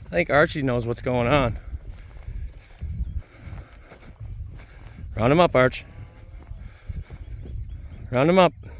I think Archie knows what's going on. Round him up, Arch. Round him up.